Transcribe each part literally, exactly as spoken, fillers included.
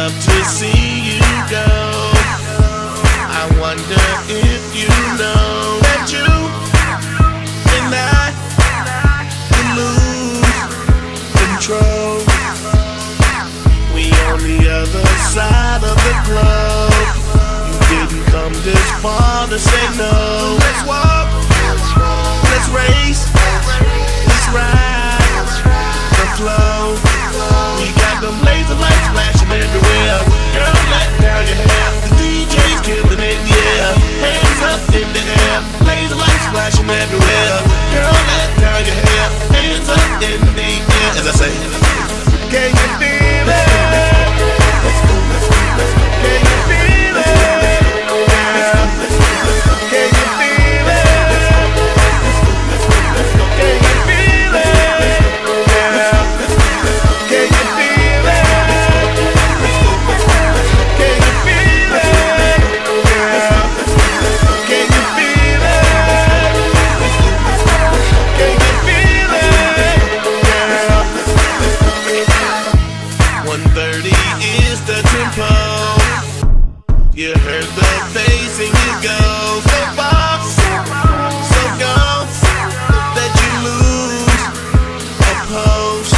love to see you go. I wonder if you know that you and I can lose control. We on the other side of the globe. You didn't come this far to say no. Let's walk, let's race, let's ride the flow. We got them laser lights flashing everywhere. Girl, let down your hair. The D J's killing it, yeah. Hands up in the air. Laser lights flashing everywhere. Girl, let down your hair. Hands up in the air. As I say, can you feel it? Can you feel it? Yeah. Can you feel it? Can you feel it? Yeah. Can you feel it? Can you feel it? Yeah. Can you feel it? Can you feel it? Yeah. one thirty is the tempo. You heard the bass and you go so far, so gone that you lose a post.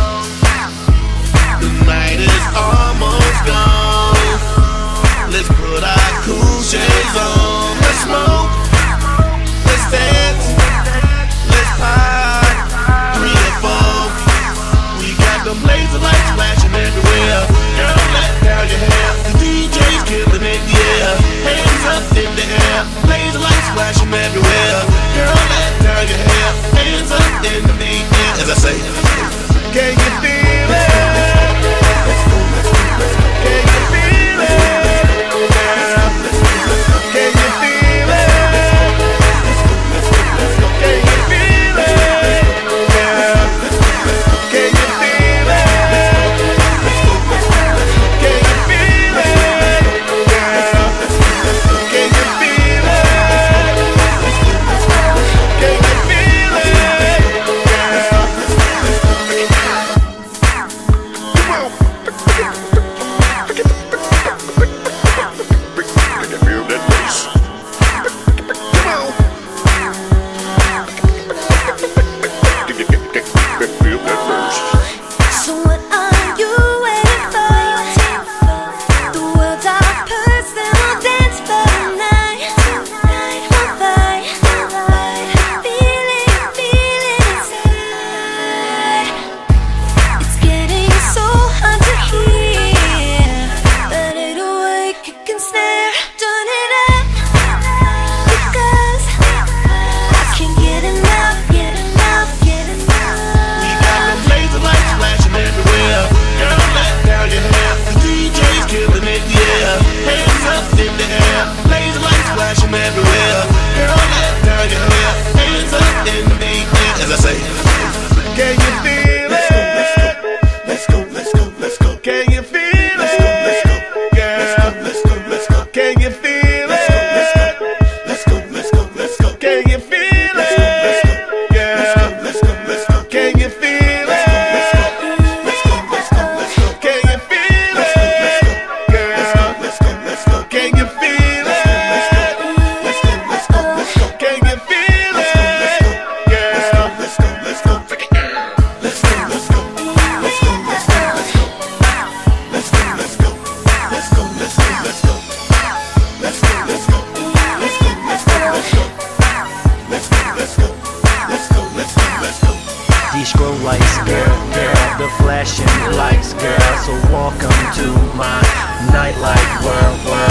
The night is almost gone. Let's put our cool shades on. Let's smoke, let's dance, let's pop, three or four. We got them laser lights flashing everywhere. Girl, let down your hair. The D J's killing it, yeah. Hands up in the air. Laser lights flashing everywhere. Girl, let down your hair. Hands up in the air. As I say, can you feel it? Can you feel it? Yeah. Can you feel it? Can you feel it? Yeah. Can you feel it? Can you feel it? Yeah. Can you feel it? Can you feel it? Yeah. Come on. Can you feel that bass? Come on. Can you feel that bass? So what are you waiting for? The world's our personal dance for tonight. One fight, feel it, feel it inside. It's getting so hard to hear. Let it away, kick and snare, turn it up, because I can't get enough, get enough, get enough. We got them laser lights flashing everywhere. Girl, let down your hair. The D J's killing it, yeah. Hands up in the air. Laser lights flashing everywhere. Girl, let down your hair. Hands up in the air. As I say, can you feel it? Let's go, let's go, let's go. Can you feel it? Girl, let's go, let's go. Can you feel it? Let's go, let's go, let's go. Can you feel it? Girl, let's go, let's go. Can you feel it? Let's go, let's go, let's go. Can you feel it? Girl, let's go, let's go. Can you feel it? Let's go, let's go, let's go. Can you feel it? Girl, let's go, let's go. Let's go, let's go, let's go. Let's go, let's go, let's go. Let's go, let's go. Let's go, let's go, let's go. Let's go, let's go. Let's go, let's go, let's go. Let's go, let's go. Let's go, let's go, let's go. These scroll lights, girl, girl, the flashing lights, girl. So welcome to my nightlife world, world.